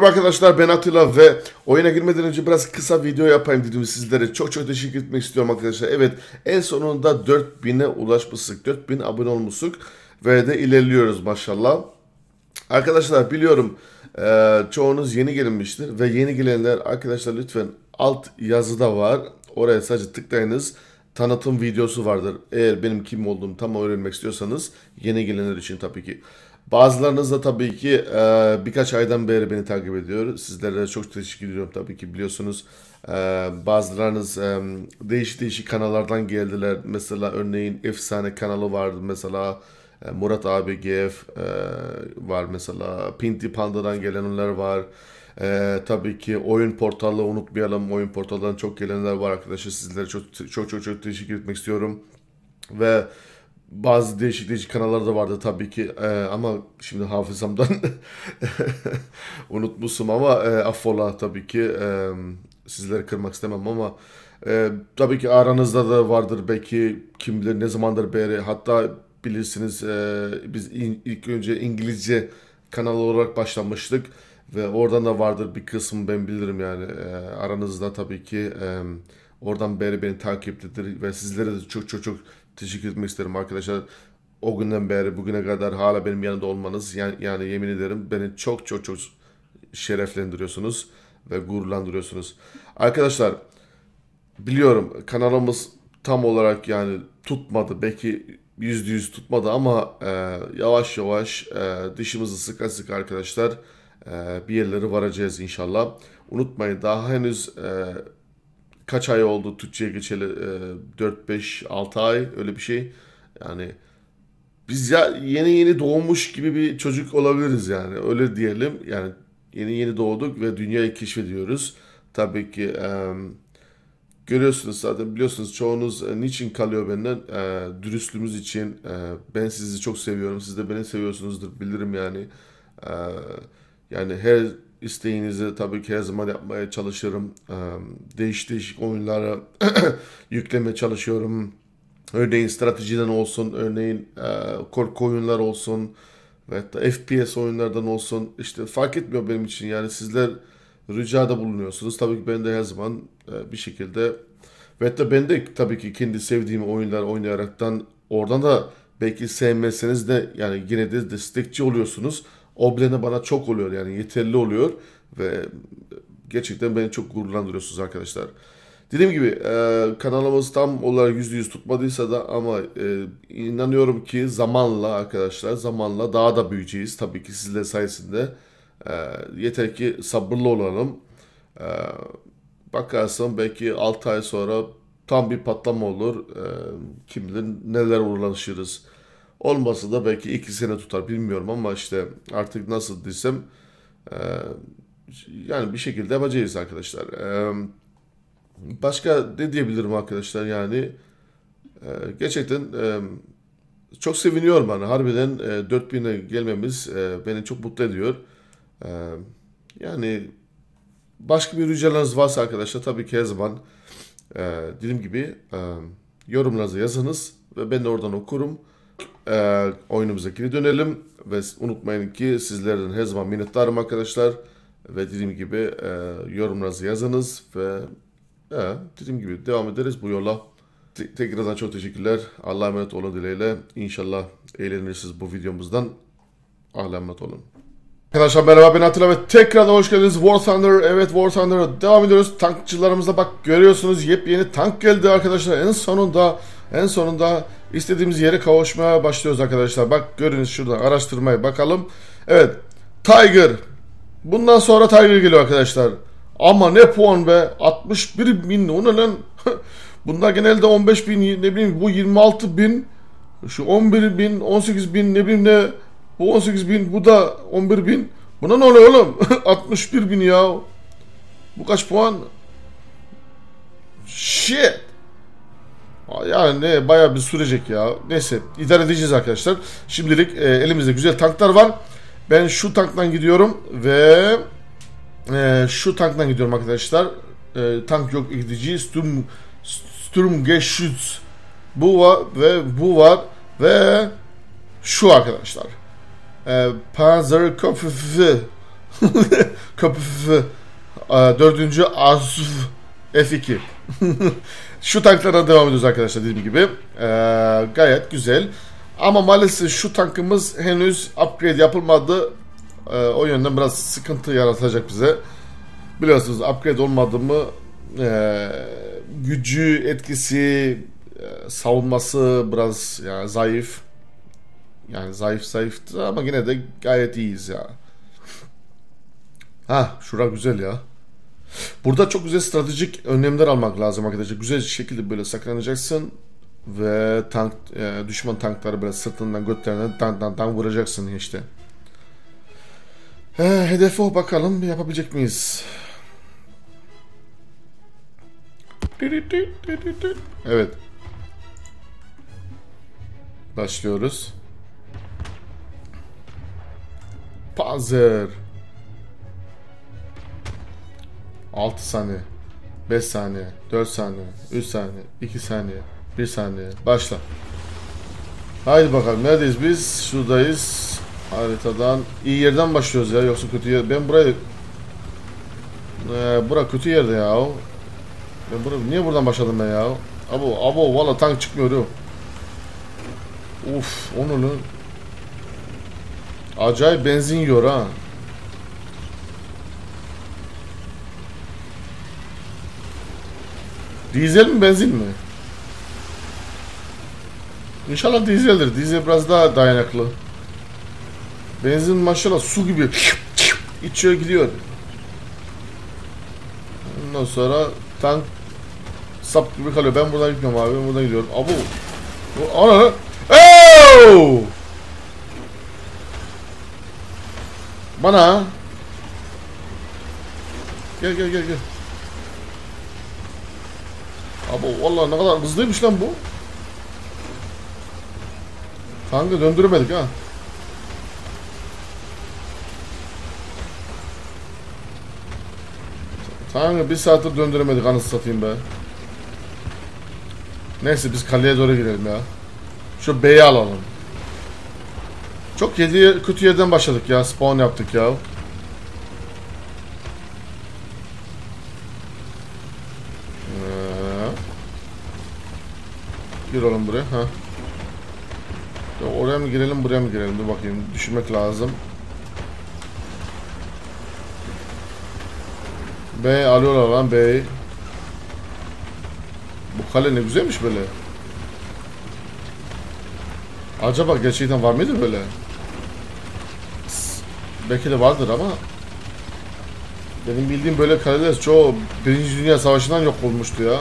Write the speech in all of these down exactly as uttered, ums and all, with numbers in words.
Merhaba arkadaşlar, ben Atilla ve oyuna girmeden önce biraz kısa video yapayım dedim sizlere. Çok çok teşekkür etmek istiyorum arkadaşlar. Evet, en sonunda dört bine ulaşmıştık. dört bin abone olmuştuk ve de ilerliyoruz maşallah. Arkadaşlar biliyorum e, çoğunuz yeni gelmiştir ve yeni gelenler arkadaşlar lütfen alt yazıda var. Oraya sadece tıklayınız. Tanıtım videosu vardır. Eğer benim kim olduğumu tam öğrenmek istiyorsanız, yeni gelenler için tabii ki. Bazılarınız da tabii ki e, birkaç aydan beri beni takip ediyor. Sizlere de çok teşekkür ediyorum tabii ki, biliyorsunuz. E, bazılarınız e, değişik değişik kanallardan geldiler. Mesela örneğin Efsane kanalı vardı mesela. E, Murat abi G F e, var mesela. Pinti Panda'dan gelenler var. E, tabii ki oyun portalı unutmayalım. Oyun portalından çok gelenler var arkadaşlar. Sizlere çok çok çok, çok teşekkür etmek istiyorum. Ve bazı değişik değişik kanallar da vardı tabii ki ee, ama şimdi hafızamdan unutmuşum ama e, affola tabii ki e, sizleri kırmak istemem ama e, tabii ki aranızda da vardır belki, kim bilir ne zamandır beri, hatta bilirsiniz e, biz in, ilk önce İngilizce kanal olarak başlamıştık ve oradan da vardır bir kısmı, ben bilirim yani e, aranızda tabii ki e, oradan beri beni takiptedir ve sizlere de çok çok çok teşekkür etmek isterim arkadaşlar. O günden beri bugüne kadar hala benim yanımda olmanız, yani, yani yemin ederim beni çok çok çok şereflendiriyorsunuz ve gururlandırıyorsunuz. Arkadaşlar biliyorum kanalımız tam olarak yani tutmadı, belki yüzde yüz tutmadı ama e, yavaş yavaş e, dişimizi sıka sıka arkadaşlar e, bir yerlere varacağız inşallah. Unutmayın, daha henüz e, kaç ay oldu Türkçe'ye geçeli? dört beş altı ay, öyle bir şey. Yani biz ya yeni yeni doğmuş gibi bir çocuk olabiliriz yani, öyle diyelim. Yani yeni yeni doğduk ve dünyayı keşfediyoruz. Tabii ki e, görüyorsunuz zaten, biliyorsunuz çoğunuz e, niçin kalıyor benden? E, dürüstlüğümüz için. E, ben sizi çok seviyorum. Siz de beni seviyorsunuzdur, bilirim yani. E, yani her isteğinizi tabii ki her zaman yapmaya çalışırım. Ee, değişik değişik oyunlara yüklemeye çalışıyorum. Örneğin stratejiden olsun, örneğin e, korku oyunlar olsun ve hatta F P S oyunlardan olsun. İşte fark etmiyor benim için yani, sizler ricada bulunuyorsunuz. Tabii ki ben de her zaman e, bir şekilde ve hatta ben de tabii ki kendi sevdiğim oyunlar oynayaraktan, oradan da belki sevmezseniz de yani yine de destekçi oluyorsunuz. O bile bana çok oluyor yani, yeterli oluyor ve gerçekten beni çok gururlandırıyorsunuz arkadaşlar. Dediğim gibi e, kanalımız tam olarak yüzde yüz tutmadıysa da ama e, inanıyorum ki zamanla arkadaşlar, zamanla daha da büyüyeceğiz tabii ki sizler sayesinde. E, yeter ki sabırlı olalım. E, bakarsın belki altı ay sonra tam bir patlama olur. E, kim bilir neler uğraşırız. Olmasa da belki iki sene tutar, bilmiyorum ama işte artık nasıl desem e, yani bir şekilde yapacağız arkadaşlar. E, başka ne diyebilirim arkadaşlar yani e, gerçekten e, çok seviniyorum yani, harbiden e, dört bine gelmemiz e, beni çok mutlu ediyor. E, yani başka bir rücalarınız varsa arkadaşlar tabii ki her zaman e, dediğim gibi e, yorumlarınızı yazınız ve ben de oradan okurum. Ee, oyunumuza geri dönelim ve unutmayın ki sizlerden her zaman minnettarım arkadaşlar ve dediğim gibi e, yorumlarınızı yazınız ve e, dediğim gibi devam ederiz bu yola. Te- tekrardan çok teşekkürler. Allah'a emanet olun dileğiyle. İnşallah eğlenirsiniz bu videomuzdan. Allah'a emanet olun. Arkadaşlar merhaba, ben Atilla ve tekrardan hoş geldiniz War Thunder. Evet, War Thunder'a devam ediyoruz. Tankçılarımızda bak görüyorsunuz, yepyeni tank geldi arkadaşlar. En sonunda en sonunda istediğimiz yere kavuşmaya başlıyoruz arkadaşlar. Bak görünüz şurada, araştırmaya bakalım. Evet, Tiger. Bundan sonra Tiger geliyor arkadaşlar. Ama ne puan be, altmış bir bin, o ne lan? Bunlar genelde on beş bin, ne bileyim bu yirmi altı bin, şu on bir bin, on sekiz bin, ne bileyim ne, bu on sekiz bin, bu da on bir bin. Buna ne oluyor oğlum? altmış bir bin ya. Bu kaç puan? Shit. Yani ne, bayağı bir sürecek ya. Neyse, idare edeceğiz arkadaşlar. Şimdilik e, elimizde güzel tanklar var. Ben şu tanktan gidiyorum ve e, şu tanktan gidiyorum arkadaşlar. E, tank yok, gidici Sturm Sturmgeschütz. Bu var ve bu var ve şu arkadaşlar. E, Panzerkopf Köpüf. Dördüncü Asuf F iki. Şu tanklara devam ediyoruz arkadaşlar dediğim gibi. Ee, gayet güzel. Ama maalesef şu tankımız henüz upgrade yapılmadı. Ee, o yönden biraz sıkıntı yaratacak bize. Biliyorsunuz upgrade olmadı mı e, gücü, etkisi, e, savunması biraz yani zayıf. Yani zayıf zayıftı ama yine de gayet iyiyiz ya. Ha, şura güzel ya. Burada çok güzel stratejik önlemler almak lazım arkadaşlar. Güzel şekilde böyle saklanacaksın ve tank e, düşman tankları böyle sırtından götlerinden dan dan dan vuracaksın işte. He, hedefe o, bakalım yapabilecek miyiz? Evet. Başlıyoruz. Panzer. altı saniye. beş saniye. dört saniye. üç saniye. iki saniye. bir saniye. Başla. Haydi bakalım. Neredeyiz biz? Şuradayız. Haritadan. İyi yerden başlıyoruz ya. Yoksa kötü yer. Ben burayı... Ee, bura kötü yerde ya. Ben buraya... Niye buradan başladım ben ya? Abo, abo. Valla tank çıkmıyor yok. Uf. Onu lan. Acayip benzin yiyor ha. Dizel mi benzin mi? İnşallah dizeldir. Dizel biraz daha dayanıklı. Benzin maşallah su gibi içiyor gidiyor. Ondan sonra tank sap gibi kalıyor. Ben buradan gitmiyorum abi. Ben buradan gidiyorum. Abo. Ana lan. Oh! Bana. Gel gel gel gel. Abo vallahi ne kadar hızlıymış lan bu. Tankı döndüremedik ha. Tankı bir saattir döndüremedik, anasını satayım be. Neyse biz kaleye doğru girelim ya. Şu B'yi alalım. Çok yedi, kötü yerden başladık ya. Spawn yaptık ya. Ee, gir oğlum buraya. Ha. Oraya mı girelim, buraya mı girelim? Dur bakayım. Düşünmek lazım. B alıyorlar lan B'yi. Bu kale ne güzelmiş böyle. Acaba gerçekten var mıydı böyle? Belki de vardır ama benim bildiğim böyle kaleler çoğu Birinci Dünya Savaşı'ndan yok olmuştu ya.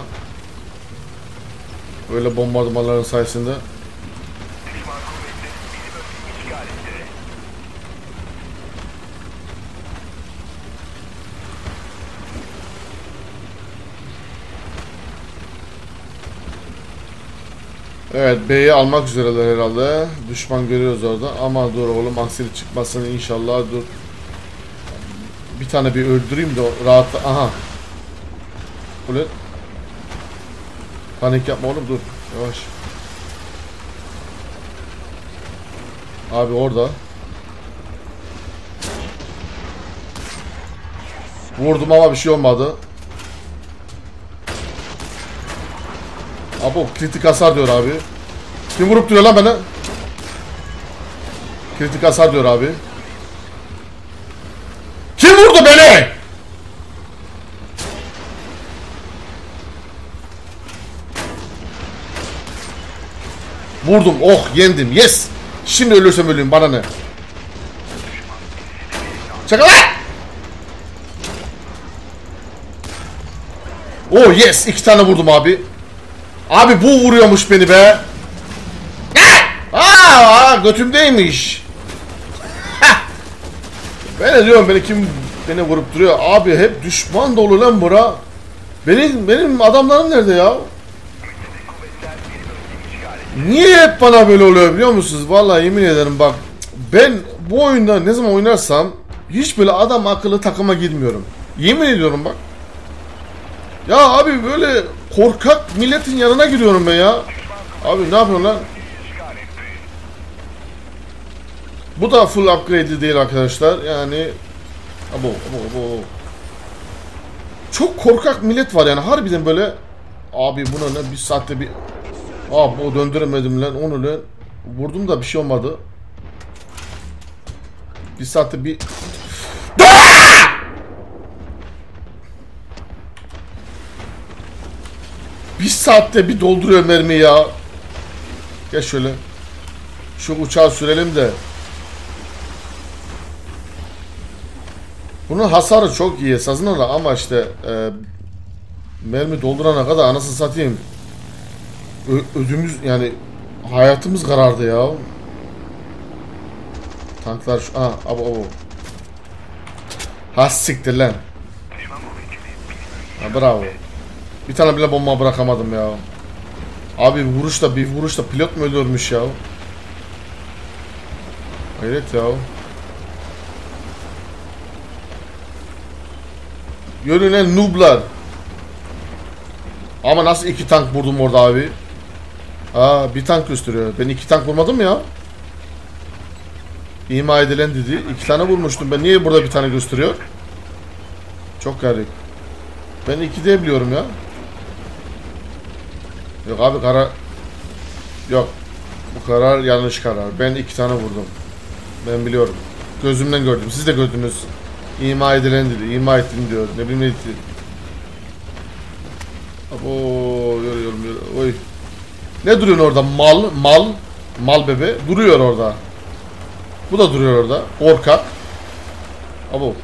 Öyle bombardımanların sayesinde. Evet, B'yi almak üzereler herhalde. Düşman görüyoruz orada. Ama dur oğlum, aksilik çıkmasın inşallah. Dur. Bir tane bir öldüreyim de rahat. Aha. Böyle. Panik yapma oğlum, dur. Yavaş. Abi orada. Vurdum ama bir şey olmadı. Abo kritik hasar diyor abi. Kim vurup duruyor lan bana? Kritik hasar diyor abi. Kim vurdu beni? Vurdum. Oh, yendim. Yes. Şimdi ölürsem öleyim. Bana ne? Çakal lan. Oh yes. İki tane vurdum abi. Abi bu vuruyormuş beni be. Aa, götümdeymiş. Ben de diyorum, beni kim beni vurup duruyor. Abi hep düşman dolu lan bura. Benim benim adamlarım nerede ya? Niye hep bana böyle oluyor biliyor musunuz? Vallahi yemin ederim bak. Ben bu oyunda ne zaman oynarsam hiç böyle adam akıllı takıma girmiyorum. Yemin ediyorum bak. Ya abi böyle korkak milletin yanına giriyorum ben ya. Abi ne yapıyorsun lan? Bu da full upgrade'li değil arkadaşlar. Yani Abo, abo, abo. Çok korkak millet var yani harbiden böyle. Abi buna ne bir saatte bir. Abi o döndüremedim lan onu lan. Vurdum da bir şey olmadı. Bir saatte bir. Bir saatte bir dolduruyor mermi ya. Gel şöyle. Şu uçağı sürelim de. Bunun hasarı çok iyi esasında ama işte e, mermi doldurana kadar anasını satayım. Ö ödümüz yani hayatımız karardı ya. Tanklar şu aha abo abo. Ha siktir lan. Ha, bravo. Bir tane bile bomba bırakamadım ya. Abi vuruşta bir vuruşta pilot mu ölürmüş ya? Hayret ya. Görünen nooblar. Ama nasıl iki tank vurdum orada abi? Aa bir tank gösteriyor. Ben iki tank vurmadım ya. İma edilen dedi. İki tane vurmuştum. Ben niye burada bir tane gösteriyor? Çok garip. Ben iki de biliyorum ya. Yok abi karar. Yok. Bu karar yanlış karar. Ben iki tane vurdum. Ben biliyorum. Gözümden gördüm. Siz de gördünüz. İma edilen dedi. İma ettim diyor. Ne bileyim ne etti. Ooo görüyorum. Oy. Ne duruyorsun orada? Mal. Mal. Mal bebe. Duruyor orada. Bu da duruyor orada. Korkak. Abo.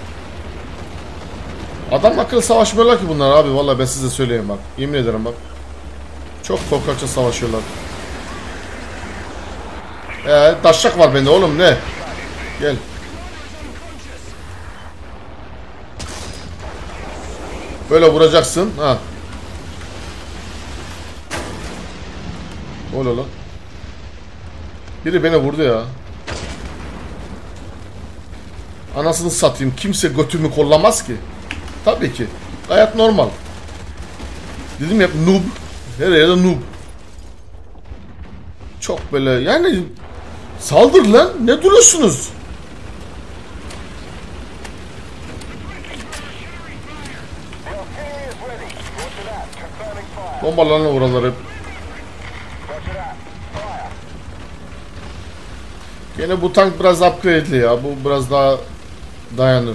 Adam akıllı savaşmıyorlar ki bunlar abi. Vallahi ben size söyleyeyim bak. Yemin ederim bak. Çok korkakça savaşıyorlar. Eee taşak var bende oğlum ne? Gel. Böyle vuracaksın ha. Öyle lan. Biri beni vurdu ya. Anasını satayım. Kimse götümü kollamaz ki. Tabii ki. Gayet normal. Dedim ya noob. Her yerde noob. Çok böyle yani saldır lan. Ne duruyorsunuz? Bombalarına oraları. Yine bu tank biraz upgrade'li ya. Bu biraz daha dayanır.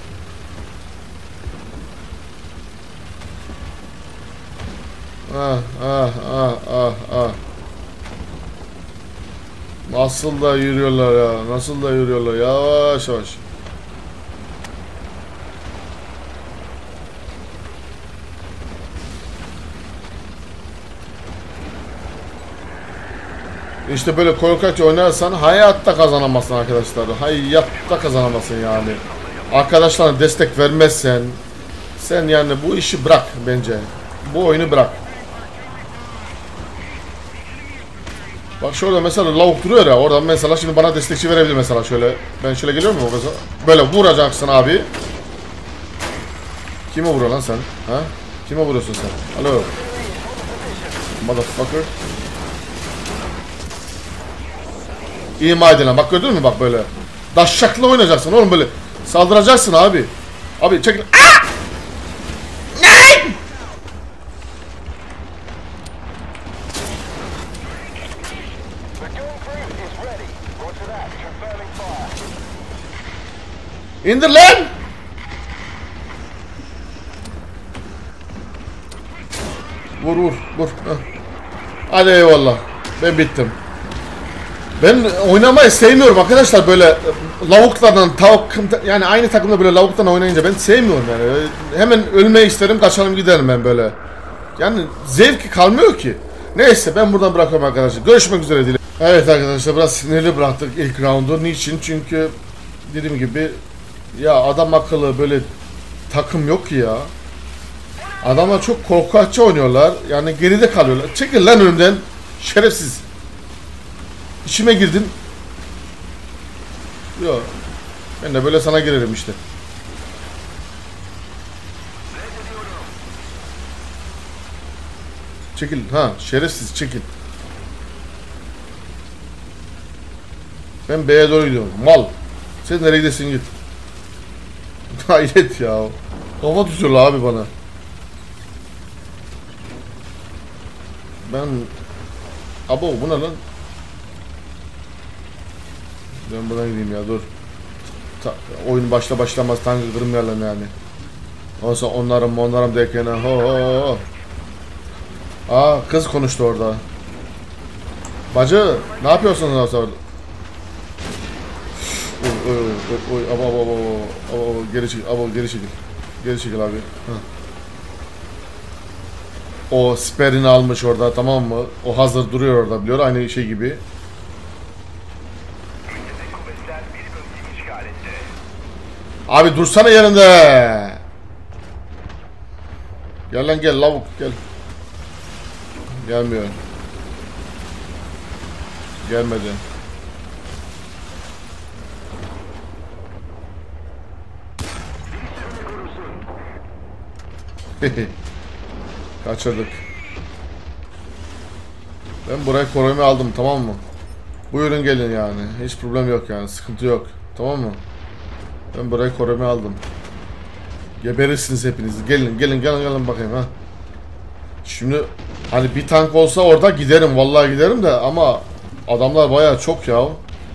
Ah ah ah ah ah. Nasıl da yürüyorlar ya. Nasıl da yürüyorlar. Yavaş yavaş. İşte böyle korkakça oynarsan hayatta kazanamazsın arkadaşlar. Hayatta kazanamazsın yani. Arkadaşlarına destek vermezsen sen yani bu işi bırak bence. Bu oyunu bırak. Bak şurada mesela lavuk duruyor ya orada mesela şimdi bana destekçi verebilir mesela şöyle. Ben şöyle geliyor mu mesela? Böyle vuracaksın abi. Kime vuruyor lan sen? Ha? Kime vuruyorsun sen? Alo. Motherfucker. İma edilen. Bak gördün mü bak böyle. Daşşakla oynayacaksın oğlum böyle. Saldıracaksın abi. Abi çekil. Aa! Ne? İndir lan. Vur vur vur. Heh. Hadi eyvallah. Ben bittim. Ben oynamayı sevmiyorum arkadaşlar böyle lavuklardan tavuk yani aynı takımda böyle lavuktan oynayınca ben sevmiyorum yani. Hemen ölmeyi isterim, kaçalım giderim ben böyle. Yani zevki kalmıyor ki. Neyse ben buradan bırakıyorum arkadaşlar. Görüşmek üzere dilerim. Evet arkadaşlar biraz sinirli bıraktık ilk roundu. Niçin? Çünkü dediğim gibi ya adam akıllı böyle takım yok ki ya. Adamlar çok korkakça oynuyorlar. Yani geride kalıyorlar. Çekil lan önümden. Şerefsiz. İçime girdin. Yok. Ben de böyle sana girerim işte. Çekil. Ha şerefsiz çekil. Ben B'ye doğru gidiyorum. Mal. Sen nereye gidesin git. Hayret ya. Kafa tutuyorlar abi bana. Ben... Abo bu ne lan? Ben buradan gideyim ya, dur. Ta, oyun başla başlamaz tankı kırmayalım yani. Olsa onlarım onlarım derken ho ho ho. Aa, kız konuştu orada. Bacı ne yapıyorsun orada? Oy oy oy oy abo abo abo abo geri çekil, abo geri çekil. Geri çekil abi. Heh. O siperini almış orada, tamam mı? O hazır duruyor orada, biliyor, aynı şey gibi. Abi dursana yerinde. Gel lan gel lavuk gel. Gelmiyor. Gelmedi. Kaçırdık. Ben buraya korumayı aldım, tamam mı? Buyurun gelin yani. Hiç problem yok yani. Sıkıntı yok. Tamam mı? Ben burayı korumayı aldım. Geberirsiniz hepiniz. Gelin gelin gelin gelin bakayım ha. Şimdi hani bir tank olsa orada giderim. Vallahi giderim de ama adamlar bayağı çok ya.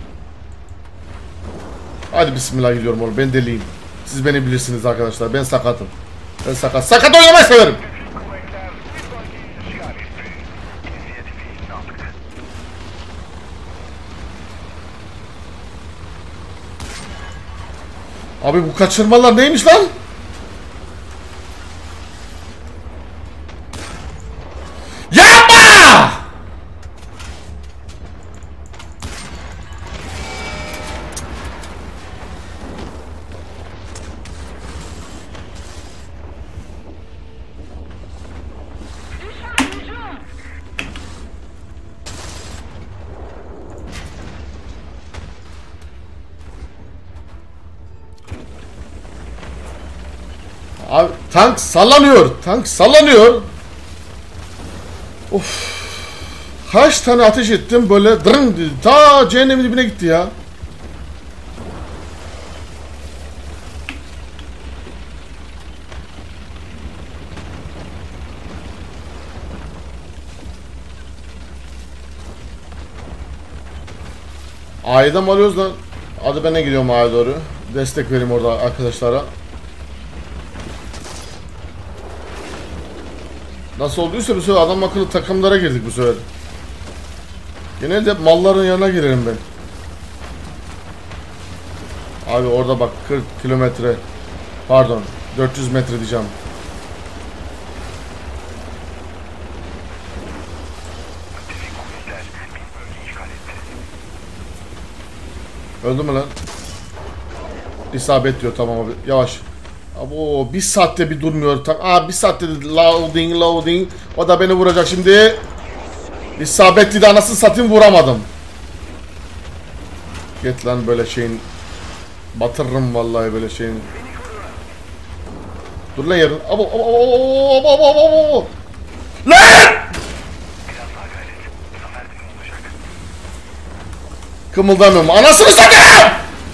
Hadi bismillah gidiyorum oğlum. Ben deliyim. Siz beni bilirsiniz arkadaşlar. Ben sakatım. Ben sakat. Sakat oynamayı severim. Abi bu kaçırmalar neymiş lan? Yapma! Abi tank sallanıyor. Tank sallanıyor. Of. Kaç tane ateş ettim böyle dırın ta cehennemin dibine gitti ya. A'ya mı alıyoruz lan? Hadi ben de gidiyorum A'ya doğru. Destek vereyim orada arkadaşlara. Nasıl olduysa bu sefer adam akıllı takımlara girdik bu sefer. Genelde malların yanına girerim ben. Abi orada bak kırk kilometre, pardon dört yüz metre diyeceğim. Öldü mü lan? İsabet diyor, tamam abi yavaş. Abi o bir saatte bir durmuyor. Aa bir saatte loading loading. O da beni vuracak şimdi. İsabetli de anasını satayım, vuramadım. Git lan böyle şeyin. Batırırım vallahi böyle şeyin. Dur lan yarın. Abo abo abo abo abo abo. Lan! Kımıldamıyorum. Anasını satayım!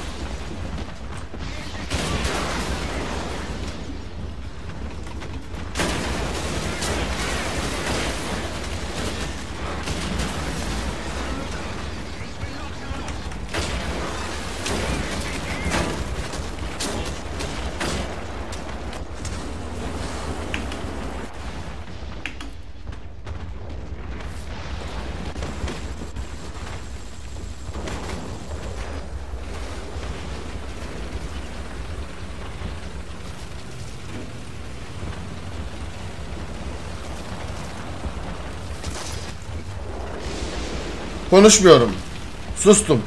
Konuşmuyorum. Sustum.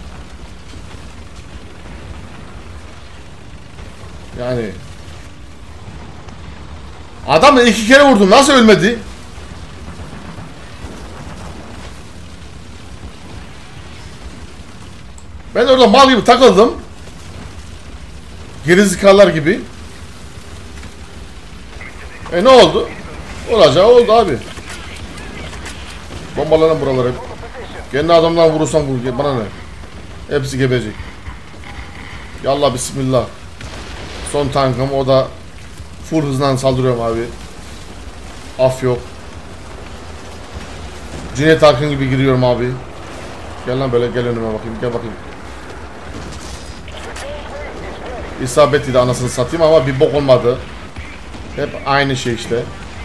Yani adamı iki kere vurdum. Nasıl ölmedi? Ben orada mal gibi takıldım. Gerizekalılar gibi. E ne oldu? Olacağı oldu abi. Bombalanan buraları hep. Kendi adamdan vurursan vur, bana ne? Hepsi gebecek. Yallah bismillah. Son tankım, o da full hızla saldırıyorum abi. Af yok. Cüneyt Arkın gibi giriyorum abi. Gel lan böyle, gel önüme bakayım, gel bakayım. İsabetli de anasını satayım ama bir bok olmadı. Hep aynı şey işte.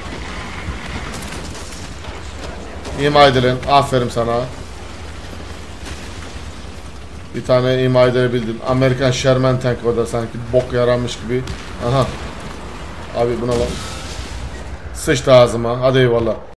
İma edilen, aferin sana. Bir tane ima edebildim. Amerikan Sherman tank orada sanki bok yaramış gibi. Aha. Abi buna bak. Sıçtı ağzıma. Hadi eyvallah.